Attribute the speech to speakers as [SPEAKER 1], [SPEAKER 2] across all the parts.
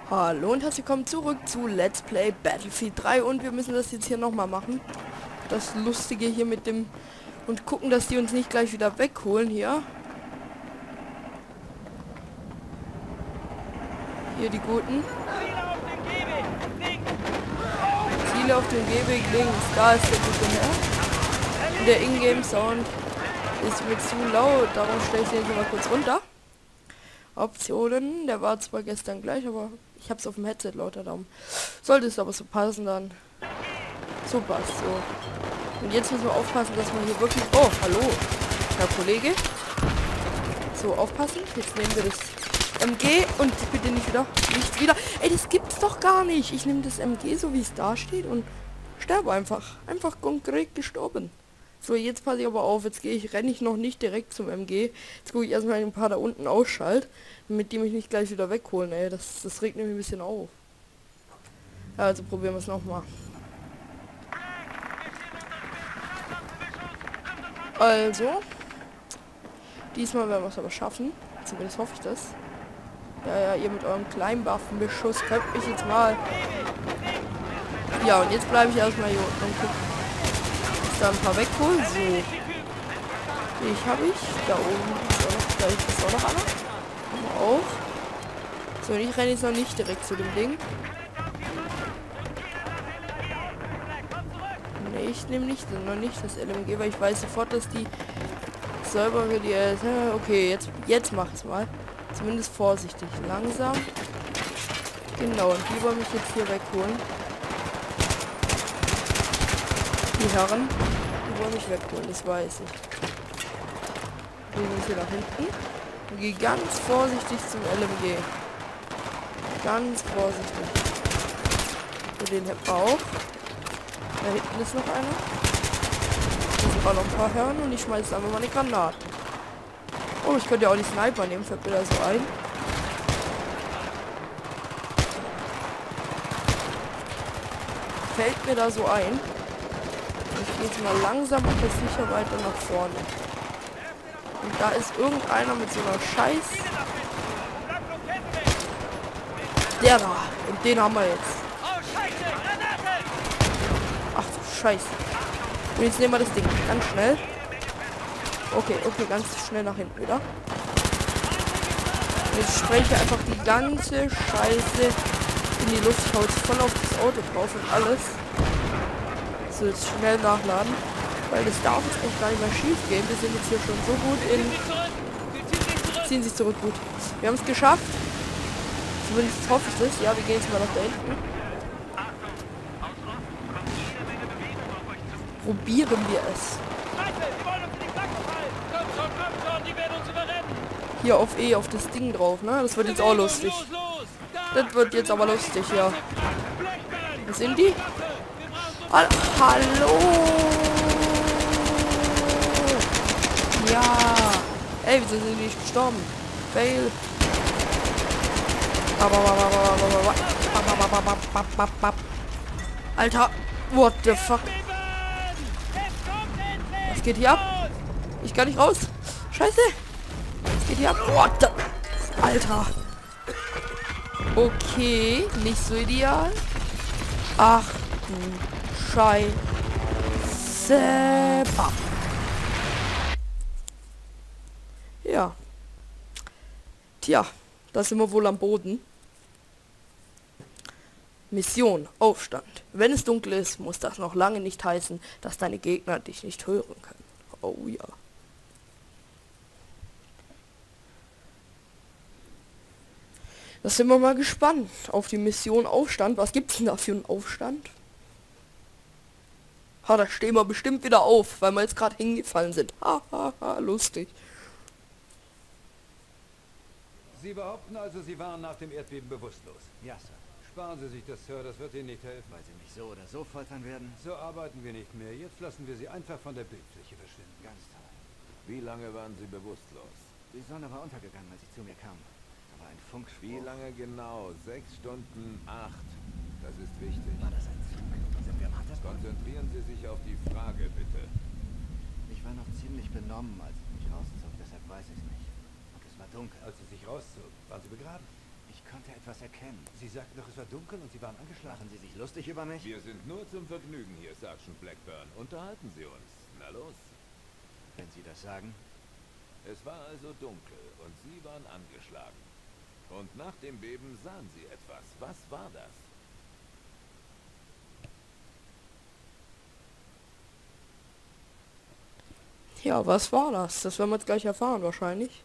[SPEAKER 1] Hallo und herzlich willkommen zurück zu Let's Play Battlefield 3 und wir müssen das jetzt hier nochmal machen. Das Lustige hier mit dem... Und gucken, dass die uns nicht gleich wieder wegholen hier. Hier die Guten. Ziele auf dem Gehweg links. Da ist der gute Herr. Und der Ingame-Sound ist mir zu laut, darum stelle ich den hier mal kurz runter. Optionen, der war zwar gestern gleich, aber ich habe es auf dem Headset lauter, darum sollte es aber so passen dann. So passt so. Und jetzt müssen wir aufpassen, dass wir hier wirklich... Oh, hallo, Herr Kollege. So, aufpassen. Jetzt nehmen wir das MG und bitte nicht wieder... Ey, das gibt's doch gar nicht. Ich nehme das MG, so wie es da steht und sterbe einfach. Einfach konkret gestorben. So, jetzt passe ich aber auf. Jetzt renne ich noch nicht direkt zum MG. Jetzt gucke ich erstmal ein paar da unten ausschalt, damit die mich nicht gleich wieder wegholen, ey. Das regt nämlich ein bisschen auf. Ja, also probieren wir es nochmal. Also, diesmal werden wir es aber schaffen. Zumindest hoffe ich das. Ja, ihr mit eurem Kleinwaffenbeschuss könnt mich jetzt mal... Ja, und jetzt bleibe ich erstmal hier unten und gucke, dass da ein paar wegholen. So. Ich habe ich. Da oben ist auch noch, da ist auch noch einer. Haben wir auch. So, und ich renne jetzt noch nicht direkt zu dem Ding. Ne, ich nehme noch nicht das LMG, weil ich weiß sofort, dass die Server die... Okay, jetzt mach es mal. Zumindest vorsichtig. Langsam. Genau, und die wollen mich jetzt hier wegholen. Die Herren, die wollen mich wegholen, das weiß ich. Wir sind hier nach hinten. Und gehe ganz vorsichtig zum LMG. Ganz vorsichtig. Und den hätten wir auch. Da hinten ist noch einer. Da sind auch noch ein paar Herren und ich schmeiße einfach mal eine Granate. Oh, ich könnte ja auch die Sniper nehmen, fällt mir da so ein. Fällt mir da so ein. Ich gehe jetzt mal langsam und sicher weiter nach vorne. Und da ist irgendeiner mit so einer Scheiß... Der da. Und den haben wir jetzt. Ach du Scheiße. Und jetzt nehmen wir das Ding ganz schnell. Okay, ganz schnell nach hinten wieder. Jetzt spreche ich einfach die ganze Scheiße in die Luft. Ich hau jetzt voll auf das Auto drauf und alles. So, jetzt schnell nachladen. Weil das darf jetzt echt gar nicht mehr schief gehen. Wir sind jetzt hier schon so gut in... Ziehen sich zurück, gut. Wir haben es geschafft. Zumindest hoffe ich das. Ja, wir gehen jetzt mal nach da hinten. Probieren wir es. Hier auf auf das Ding drauf, ne? Das wird jetzt auch lustig. Das wird jetzt aber lustig, ja. Wo sind die? Hallo! Ja! Ey, wieso sind die nicht gestorben? Fail! Alter! What the fuck? Was geht hier ab? Ich kann nicht raus! Scheiße! Was geht hier ab? What the... Alter! Okay, nicht so ideal. Ach du Scheiße. Bam. Ja. Tja, da sind wir wohl am Boden. Mission, Aufstand. Wenn es dunkel ist, muss das noch lange nicht heißen, dass deine Gegner dich nicht hören können. Oh ja. Da sind wir mal gespannt auf die Mission Aufstand. Was gibt's denn da für einen Aufstand? Ha, da stehen wir bestimmt wieder auf, weil wir jetzt gerade hingefallen sind. Ha, ha, ha, lustig.
[SPEAKER 2] Sie behaupten also, Sie waren nach dem Erdbeben bewusstlos?
[SPEAKER 3] Ja, Sir.
[SPEAKER 2] Sparen Sie sich das, Sir, das wird Ihnen nicht helfen.
[SPEAKER 3] Weil Sie mich so oder so foltern werden?
[SPEAKER 2] So arbeiten wir nicht mehr. Jetzt lassen wir Sie einfach von der Bildfläche verschwinden.
[SPEAKER 3] Ganz toll.
[SPEAKER 4] Wie lange waren Sie bewusstlos?
[SPEAKER 3] Die Sonne war untergegangen, als ich zu mir kam. Da war ein Funkspruch.
[SPEAKER 4] Wie lange genau? 6 Stunden, 8. Das ist wichtig.
[SPEAKER 3] War das ein Zug? Sind wir am Hattersburg?
[SPEAKER 4] Konzentrieren Sie sich auf die Frage, bitte.
[SPEAKER 3] Ich war noch ziemlich benommen, als ich mich rauszog, deshalb weiß ich es nicht. Und es war dunkel.
[SPEAKER 2] Als Sie sich rauszogen, waren Sie begraben?
[SPEAKER 3] Ich konnte etwas erkennen.
[SPEAKER 2] Sie sagten doch, es war dunkel und Sie waren angeschlagen.
[SPEAKER 3] Machen Sie sich lustig über mich?
[SPEAKER 4] Wir sind nur zum Vergnügen hier, Sergeant Blackburn. Unterhalten Sie uns. Na los.
[SPEAKER 3] Wenn Sie das sagen.
[SPEAKER 4] Es war also dunkel und Sie waren angeschlagen. Und nach dem Beben sahen Sie etwas. Was war das?
[SPEAKER 1] Ja, was war das? Das werden wir jetzt gleich erfahren wahrscheinlich.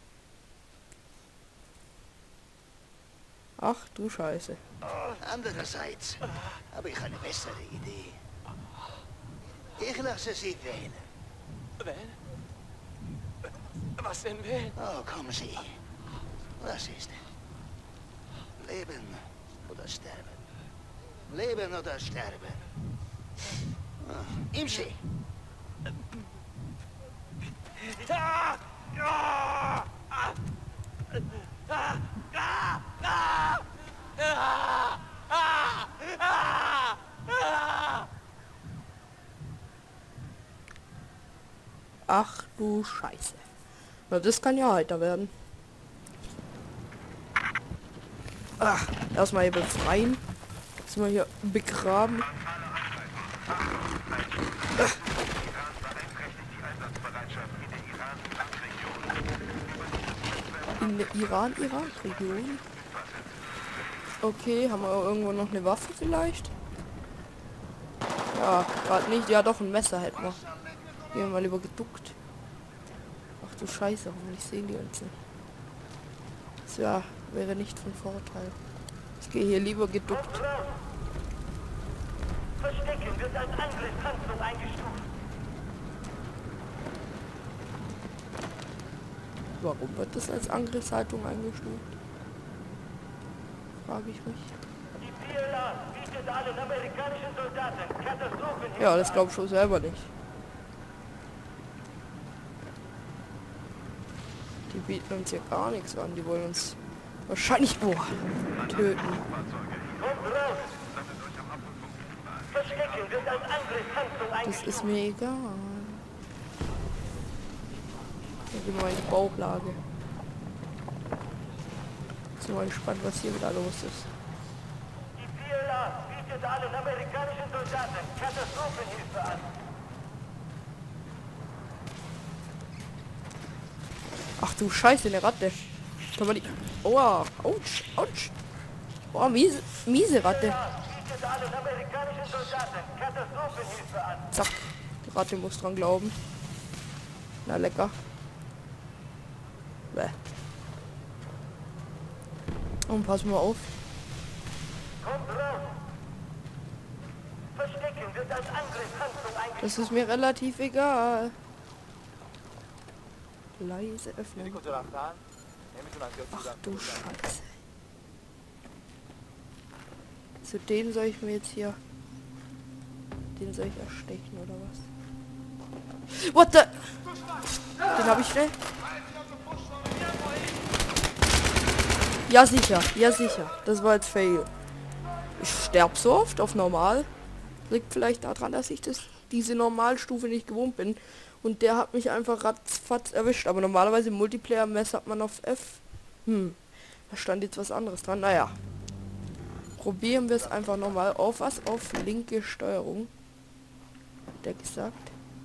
[SPEAKER 1] Ach du Scheiße.
[SPEAKER 5] Andererseits habe ich eine bessere Idee. Ich lasse Sie wählen.
[SPEAKER 6] Wählen? Was denn wählen?
[SPEAKER 5] Oh, kommen Sie. Was ist? Leben oder sterben? Leben oder sterben? Imsi.
[SPEAKER 1] Ach du Scheiße. Na, das kann ja heiter werden. Ach, erstmal hier befreien. Jetzt mal hier begraben. In der Iran-Irak-Region. Okay, haben wir irgendwo noch eine Waffe vielleicht? Ja, gerade nicht. Ja, doch, ein Messer hätten wir. Gehen wir mal lieber geduckt. Ach du Scheiße, hoffentlich sehen die uns nicht. Das wäre nicht von Vorteil. Ich gehe hier lieber geduckt.
[SPEAKER 7] Verstecken wird als Angriffshandlung eingestuft.
[SPEAKER 1] Warum wird das als Angriffshaltung eingestuft? Frage ich mich.
[SPEAKER 7] Die PLA bietet allen amerikanischen Soldaten Katastrophenhilfe.
[SPEAKER 1] Ja, das glaube ich schon selber nicht. Die bieten uns hier gar nichts an. Die wollen uns wahrscheinlich töten.
[SPEAKER 7] Kommt raus! Verstecken wird als Angriffshandlung
[SPEAKER 1] Das
[SPEAKER 7] eingestuft.
[SPEAKER 1] ist mir egal. Ich bin mal in die Bauchlage. Bin mal gespannt, was hier wieder los ist.
[SPEAKER 7] Die PLA bietet allen amerikanischen Soldaten Katastrophenhilfe an.
[SPEAKER 1] Ach du Scheiße, eine Ratte. Kann man die... Aua, ouch, ouch. Oh, miese Ratte.
[SPEAKER 7] Bietet allen amerikanischen Soldaten Katastrophenhilfe an.
[SPEAKER 1] Zack, die Ratte muss dran glauben. Na lecker. Bäh. Und pass mal auf.
[SPEAKER 7] Kommt raus! Verstecken wird als Angriffshandlung eingestuft.
[SPEAKER 1] Das ist mir relativ egal. Leise öffnen. Ach du Scheiße. Zu dem soll ich mir jetzt hier... Den soll ich erstechen oder was? What the... Den habe ich schnell. Ja sicher, ja sicher. Das war jetzt Fail. Ich sterb so oft auf normal. Liegt vielleicht daran, dass ich diese Normalstufe nicht gewohnt bin. Und der hat mich einfach ratzfatz erwischt. Aber normalerweise im Multiplayer messert man auf F. Da stand jetzt was anderes dran. Naja. Probieren wir es einfach nochmal. Auf was? Auf linke Steuerung. Hat der gesagt?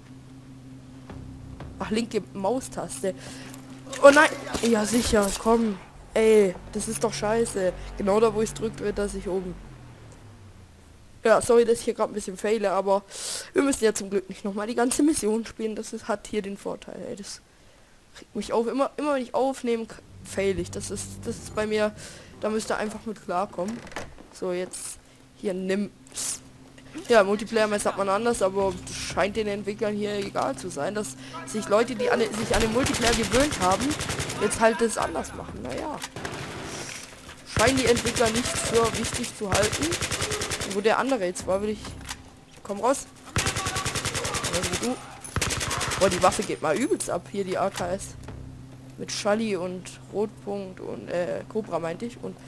[SPEAKER 1] Ach, linke Maustaste. Oh nein! Ja sicher, komm. Ey, das ist doch scheiße. Genau da, wo ich es drücke, wird das sich oben. Ja, sorry, dass ich hier gerade ein bisschen fehle, aber wir müssen ja zum Glück nicht nochmal die ganze Mission spielen. Hat hier den Vorteil, ey. Das regt mich auf. Immer wenn ich aufnehme, fail ich. Das ist bei mir, da müsst ihr einfach mit klarkommen. So, jetzt hier nimm's. Ja, Multiplayer hat man anders, aber das scheint den Entwicklern hier egal zu sein, dass sich Leute, die sich an den Multiplayer gewöhnt haben, jetzt halt das anders machen. Naja. Scheinen die Entwickler nicht für wichtig zu halten. Und wo der andere jetzt war, will ich... Komm raus. Also du. Boah, die Waffe geht mal übelst ab. Hier die AKS. Mit Schalli und Rotpunkt und Cobra meinte ich. Und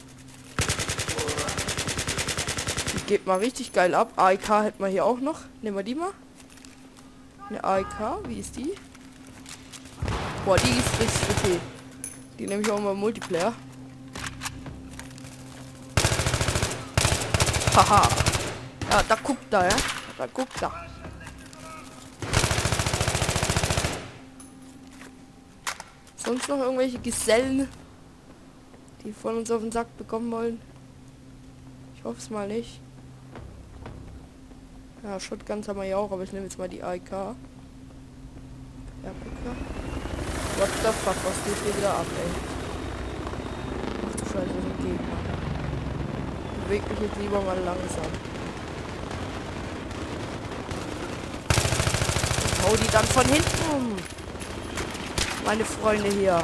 [SPEAKER 1] die geht mal richtig geil ab. AEK hätten wir hier auch noch. Nehmen wir die mal. Eine AEK, wie ist die? Boah, die ist richtig okay. Die nehme ich auch mal im Multiplayer. Haha. Ja, da guckt er, ja. Da guckt er. Sonst noch irgendwelche Gesellen, die von uns auf den Sack bekommen wollen? Ich hoffe es mal nicht. Ja, Shotguns haben wir ja auch, aber ich nehme jetzt mal die AEK. Ja, Picker. What the fuck, was geht hier wieder ab, ey? Ach du Scheiße, so ein Gegner. Beweg mich jetzt lieber mal langsam. Ich hau die dann von hinten um. Meine Freunde hier.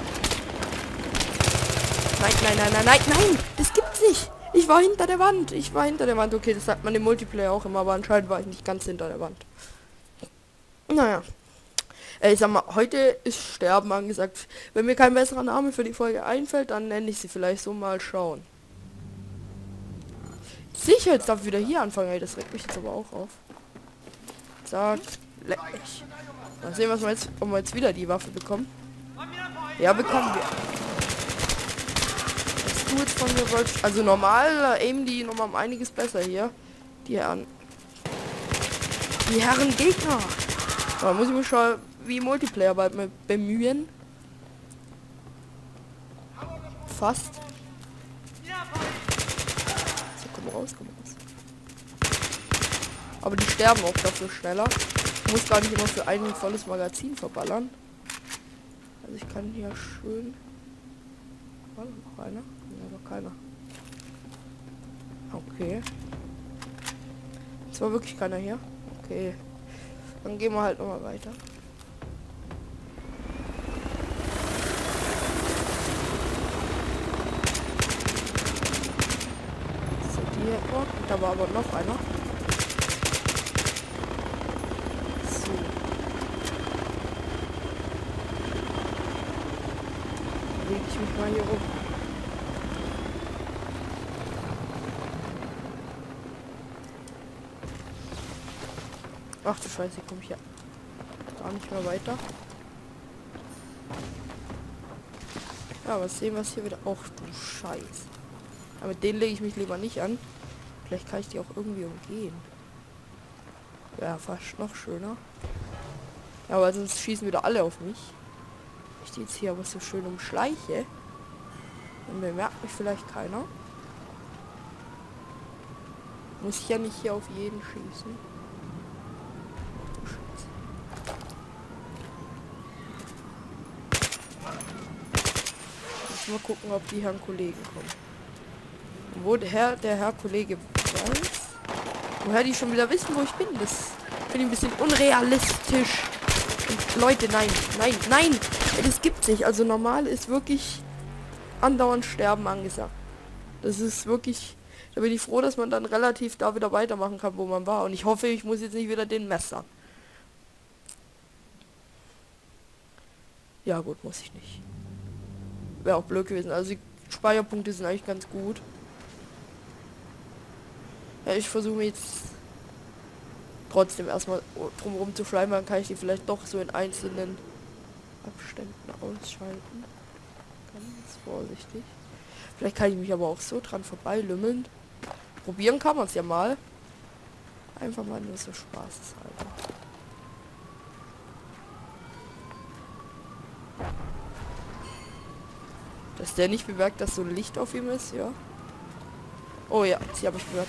[SPEAKER 1] Nein, nein, nein, nein, nein, nein! Das gibt's nicht! Ich war hinter der Wand. Ich war hinter der Wand. Okay, das sagt man im Multiplayer auch immer, aber anscheinend war ich nicht ganz hinter der Wand. Naja. Ich sag mal, heute ist Sterben angesagt. Wenn mir kein besserer Name für die Folge einfällt, dann nenne ich sie vielleicht so, mal schauen. Sicher, jetzt darf ich wieder hier anfangen. Ey, das regt mich jetzt aber auch auf. Zack. Leck mich. Mal sehen, was wir jetzt, ob wir jetzt wieder die Waffe bekommen. Ja, bekommen wir. Was du jetzt von mir wolltest. Also normal aimen die nochmal um einiges besser hier. Die Herren Gegner. Da muss ich mich schon wie Multiplayer bald mal bemühen. Fast. So, komm raus, komm raus. Aber die sterben auch dafür schneller. Ich muss gar nicht immer für ein volles Magazin verballern. Also ich kann hier schön... War noch einer? Ja, noch keiner. Okay. Es war wirklich keiner hier. Okay. Dann gehen wir halt nochmal weiter. So, die hätten wir. Da war aber noch einer. So. Bewege ich mich mal hier rum. Ach du Scheiße, komme ich ja gar nicht mehr weiter. Ja, was sehen wir hier wieder? Ach du Scheiße. Aber mit denen lege ich mich lieber nicht an. Vielleicht kann ich die auch irgendwie umgehen. Ja, fast noch schöner. Ja, aber sonst schießen wieder alle auf mich. Ich die jetzt hier aber so schön umschleiche. Dann bemerkt mich vielleicht keiner. Muss ich ja nicht hier auf jeden schießen. Mal gucken, ob die Herren Kollegen kommen. Wo der Herr Kollege weiß, woher die schon wieder wissen, wo ich bin, das finde ich ein bisschen unrealistisch. Und Leute, nein, nein, nein, das gibt's nicht. Also normal ist wirklich andauernd Sterben angesagt. Das ist wirklich, da bin ich froh, dass man dann relativ da wieder weitermachen kann, wo man war. Und ich hoffe, ich muss jetzt nicht wieder den Messer. Ja gut, muss ich nicht. Wäre auch blöd gewesen. Also die Speicherpunkte sind eigentlich ganz gut. Ja, ich versuche jetzt trotzdem erstmal drumherum zu schleimen, dann kann ich die vielleicht doch so in einzelnen Abständen ausschalten. Ganz vorsichtig. Vielleicht kann ich mich aber auch so dran vorbeilümmeln. Probieren kann man es ja mal. Einfach mal nur so spaßeshalber. Dass der nicht bemerkt, dass so ein Licht auf ihm ist, ja. Oh ja, sie habe ich gehört.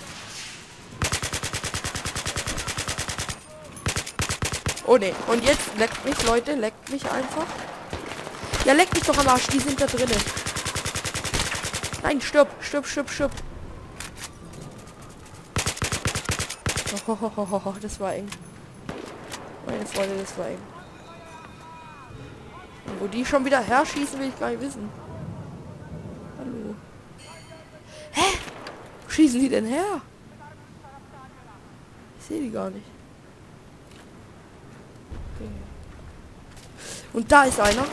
[SPEAKER 1] Oh ne, und jetzt leckt mich, Leute, leckt mich einfach. Ja, leckt mich doch am Arsch, die sind da drinnen. Nein, stirb, stirb, stirb, stirb. Oh, das war eng. Meine Freunde, das war eng. Und wo die schon wieder herschießen, will ich gar nicht wissen. Hallo. Hä? Wo schießen die denn her? Ich sehe die gar nicht. Okay. Und da ist einer.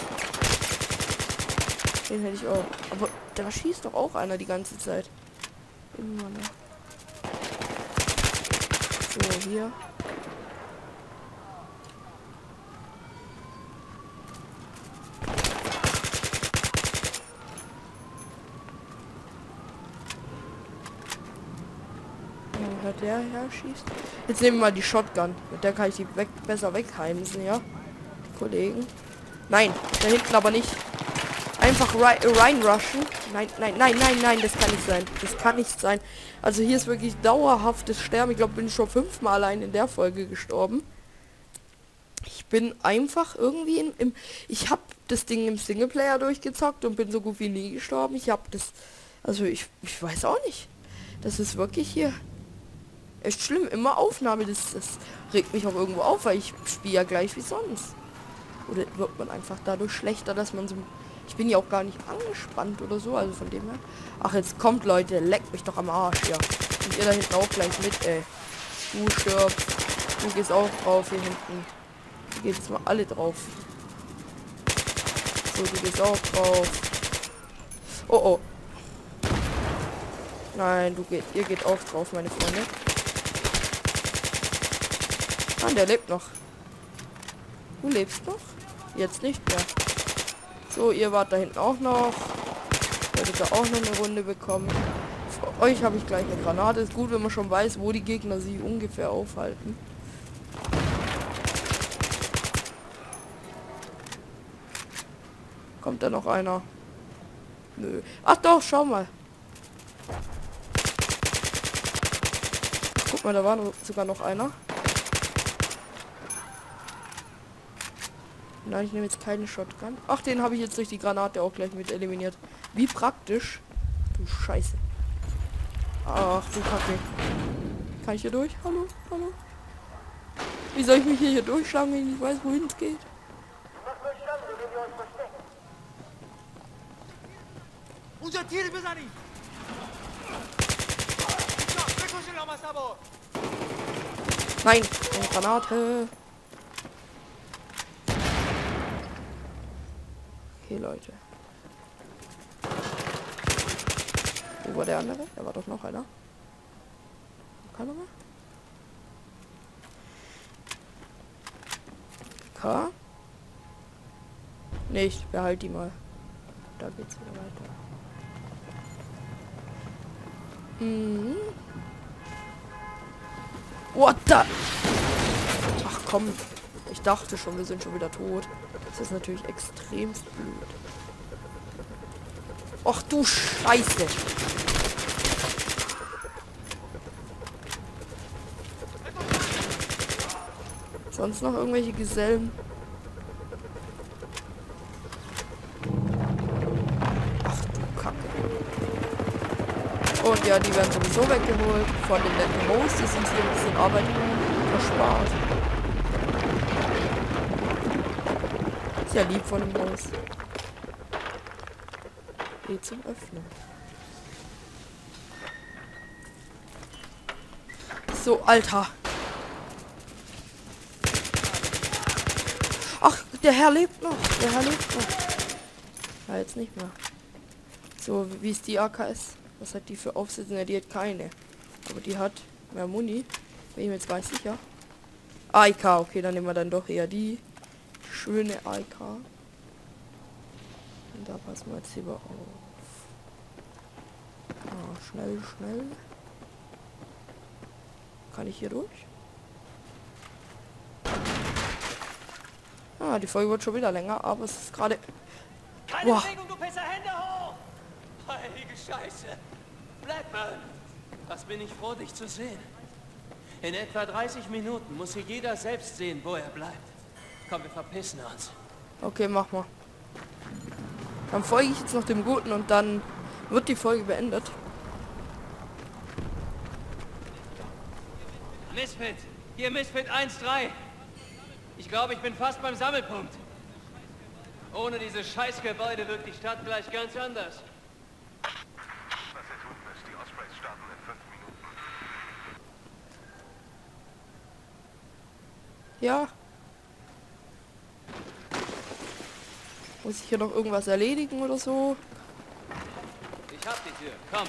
[SPEAKER 1] Den hätte ich auch. Aber da schießt doch auch einer die ganze Zeit. Immer noch. So, hier. der her schießt. Jetzt nehmen wir mal die Shotgun. Mit der kann ich die besser wegheimsen, ja. Die Kollegen. Nein, da hinten aber nicht. Einfach reinrushen. Nein, nein, nein, nein, nein, das kann nicht sein. Das kann nicht sein. Also hier ist wirklich dauerhaftes Sterben. Ich glaube, bin schon 5-mal allein in der Folge gestorben. Ich bin einfach irgendwie ich habe das Ding im Singleplayer durchgezockt und bin so gut wie nie gestorben. Ich habe das... Also ich weiß auch nicht. Das ist wirklich hier echt schlimm. Immer Aufnahme. Das regt mich auch irgendwo auf, weil ich spiele ja gleich wie sonst. Oder wird man einfach dadurch schlechter, dass man so... Ich bin ja auch gar nicht angespannt oder so, also von dem her. Ach, jetzt kommt, Leute, leckt mich doch am Arsch, ja. Und ihr da hinten auch gleich mit, ey. Du stirbst. Du gehst auch drauf hier hinten. Die geht jetzt mal alle drauf. So, du gehst auch drauf. Oh, oh. Nein, ihr geht auch drauf, meine Freunde. Ah, der lebt noch. Du lebst noch? Jetzt nicht mehr. So, ihr wart da hinten auch noch. Werdet da auch noch eine Runde bekommen. Für euch habe ich gleich eine Granate. Ist gut, wenn man schon weiß, wo die Gegner sich ungefähr aufhalten. Kommt da noch einer? Nö. Ach doch, schau mal. Guck mal, da war sogar noch einer. Nein, ich nehme jetzt keine Shotgun. Ach, den habe ich jetzt durch die Granate auch gleich mit eliminiert. Wie praktisch. Du Scheiße. Ach, du Kacke. Kann ich hier durch? Hallo? Hallo? Wie soll ich mich hier durchschlagen, wenn ich nicht weiß, wohin es geht? Nein, eine Granate. Okay, Leute. Wo war der andere? Da war doch noch einer. Keiner mehr? K? Nee, ich behalte die mal. Da geht's wieder weiter. Mhm. What the? Ach komm. Ich dachte schon, wir sind schon wieder tot. Das ist natürlich extremst blöd. Ach du Scheiße. Sonst noch irgendwelche Gesellen? Ach du Kacke. Und ja, die werden sowieso weggeholt von den netten Hosts, die uns hier ein bisschen Arbeit erspart. Ist ja lieb von dem Haus. Geht zum Öffnen. So, Alter. Ach, der Herr lebt noch. Der Herr lebt noch. Ja, jetzt nicht mehr. So, wie ist die AKS? Was hat die für Aufsätze? Ja, die hat keine. Aber die hat mehr Muni. Bin ich mir jetzt weiß sicher. AIK, okay, dann nehmen wir dann doch eher die. Schöne AIK. Und da passen wir jetzt lieber auf. Ah, schnell, schnell. Kann ich hier durch? Ah, die Folge wird schon wieder länger, aber es ist gerade...
[SPEAKER 6] Keine Bewegung, du Pisser, Hände hoch! Heilige Scheiße! Blackburn! Was bin ich froh, dich zu sehen. In etwa 30 Minuten muss hier jeder selbst sehen, wo er bleibt. Komm, wir verpissen uns.
[SPEAKER 1] Okay, mach mal. Dann folge ich jetzt noch dem Guten und dann wird die Folge beendet.
[SPEAKER 6] Misfit! Hier Misfit 1-3! Ich glaube, ich bin fast beim Sammelpunkt. Ohne diese Scheißgebäude wirkt die Stadt gleich ganz anders.
[SPEAKER 7] Was ihr tun müsst, die Ospreys starten in 5 Minuten.
[SPEAKER 1] Ja. Muss ich hier noch irgendwas erledigen oder so?
[SPEAKER 6] Ich hab die Tür, komm.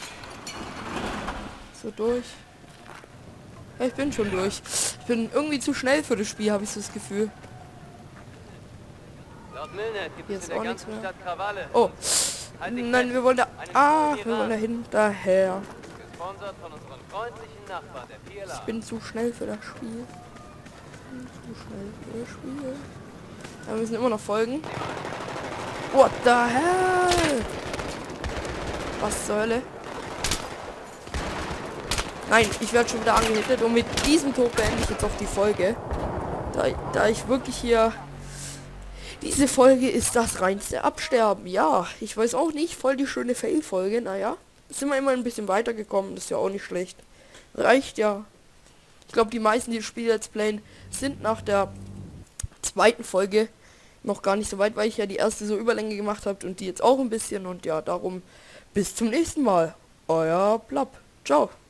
[SPEAKER 1] So durch. Ja, ich bin schon durch. Ich bin irgendwie zu schnell für das Spiel, habe ich so das Gefühl.
[SPEAKER 6] Laut Milnet gibt
[SPEAKER 1] Hier
[SPEAKER 6] es
[SPEAKER 1] ist
[SPEAKER 6] in
[SPEAKER 1] auch
[SPEAKER 6] der
[SPEAKER 1] nichts
[SPEAKER 6] ganzen
[SPEAKER 1] mehr.
[SPEAKER 6] Stadt Krawalle.
[SPEAKER 1] Oh.
[SPEAKER 6] Halt dich
[SPEAKER 1] Nein,
[SPEAKER 6] fest.
[SPEAKER 1] wir wollen da...
[SPEAKER 6] Eine
[SPEAKER 1] Ah,
[SPEAKER 6] Mission
[SPEAKER 1] wir wollen da
[SPEAKER 6] Iran.
[SPEAKER 1] hinterher.
[SPEAKER 6] Gesponsert gesponsert von unseren freundlichen Nachbarn, der PLA.
[SPEAKER 1] Ich bin zu schnell für das Spiel. Ja, wir müssen immer noch folgen. What the hell? Was zur Hölle? Nein, ich werde schon wieder angehittet und mit diesem Tod beende ich jetzt auch die Folge. Da ich wirklich hier... Diese Folge ist das reinste Absterben. Ja, ich weiß auch nicht. Voll die schöne Fail-Folge. Naja, sind wir immer ein bisschen weitergekommen. Das ist ja auch nicht schlecht. Reicht ja. Ich glaube, die meisten, die das Spiel jetzt playen, sind nach der zweiten Folge noch gar nicht so weit, weil ich ja die erste so Überlänge gemacht habe und die jetzt auch ein bisschen. Und ja, darum bis zum nächsten Mal. Euer Blapp. Ciao.